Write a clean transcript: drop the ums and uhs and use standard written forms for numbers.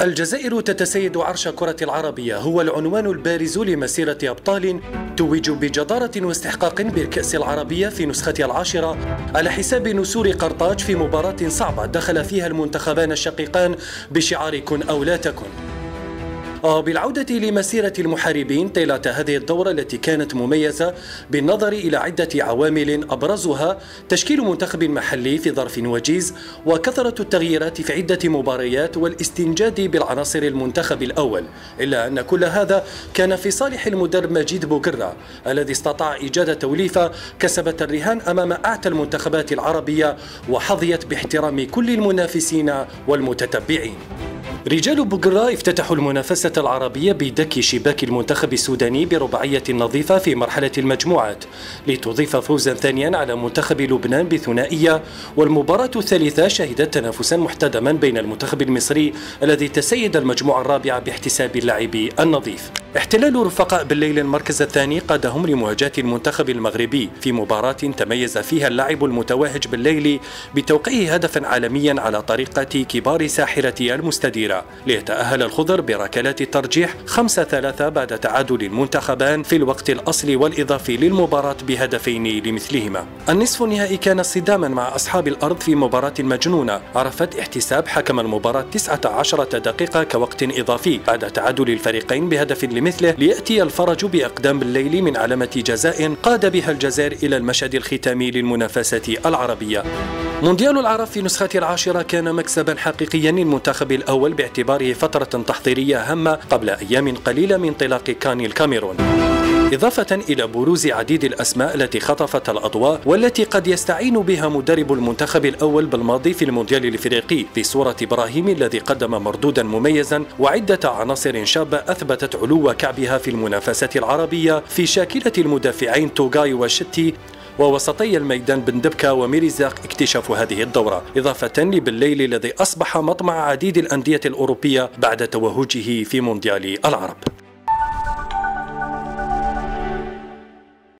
الجزائر تتسيد عرش كرة العربية، هو العنوان البارز لمسيرة أبطال توجوا بجدارة واستحقاق بالكأس العربية في نسختها العاشرة على حساب نسور قرطاج في مباراة صعبة دخل فيها المنتخبان الشقيقان بشعار كن أو لا تكن. بالعودة لمسيرة المحاربين طيلة هذه الدورة التي كانت مميزة بالنظر إلى عدة عوامل أبرزها تشكيل منتخب محلي في ظرف وجيز وكثرة التغييرات في عدة مباريات والاستنجاد بالعناصر المنتخب الأول، إلا أن كل هذا كان في صالح المدرب مجيد بوقرة الذي استطاع إيجاد توليفة كسبت الرهان أمام أعتى المنتخبات العربية وحظيت باحترام كل المنافسين والمتتبعين. رجال بوقرة افتتحوا المنافسة العربية بدك شباك المنتخب السوداني برباعية نظيفة في مرحلة المجموعات لتضيف فوزا ثانيا على منتخب لبنان بثنائية، والمباراة الثالثة شهدت تنافسا محتدما بين المنتخب المصري الذي تسيد المجموعة الرابعة باحتساب اللعب النظيف. احتلال رفقاء بالليل المركز الثاني قادهم لمواجهة المنتخب المغربي في مباراة تميز فيها اللاعب المتوهج بالليل بتوقيع هدفا عالميا على طريقة كبار ساحرة المستديرة، ليتأهل الخضر بركلات الترجيح 5-3 بعد تعادل المنتخبان في الوقت الأصلي والإضافي للمباراة بهدفين لمثلهما. النصف النهائي كان صداما مع أصحاب الأرض في مباراة مجنونة عرفت احتساب حكم المباراة 19 دقيقة كوقت إضافي بعد تعادل الفريقين بهدف لمثله، ليأتي الفرج بأقدام بالليل من علامة جزاء قاد بها الجزائر إلى المشهد الختامي للمنافسة العربية. مونديال العرب في نسخته العاشرة كان مكسبا حقيقيا للمنتخب الأول باعتباره فترة تحضيرية هامة قبل أيام قليلة من انطلاق كان الكاميرون، إضافة إلى بروز عديد الأسماء التي خطفت الأضواء والتي قد يستعين بها مدرب المنتخب الأول بالماضي في المونديال الإفريقي في صورة إبراهيم الذي قدم مردودا مميزا وعدة عناصر شابة أثبتت علو كعبها في المنافسة العربية في شاكلة المدافعين توغاي وشتي، ووسطي الميدان بن دبكة وميرزاق اكتشفوا هذه الدورة، إضافة لبالليل الذي أصبح مطمع عديد الأندية الأوروبية بعد توهجه في مونديال العرب.